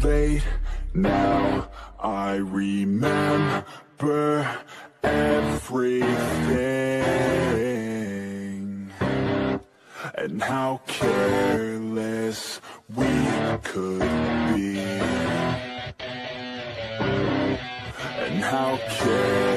late now, I remember everything, and how careless we could be, and how careless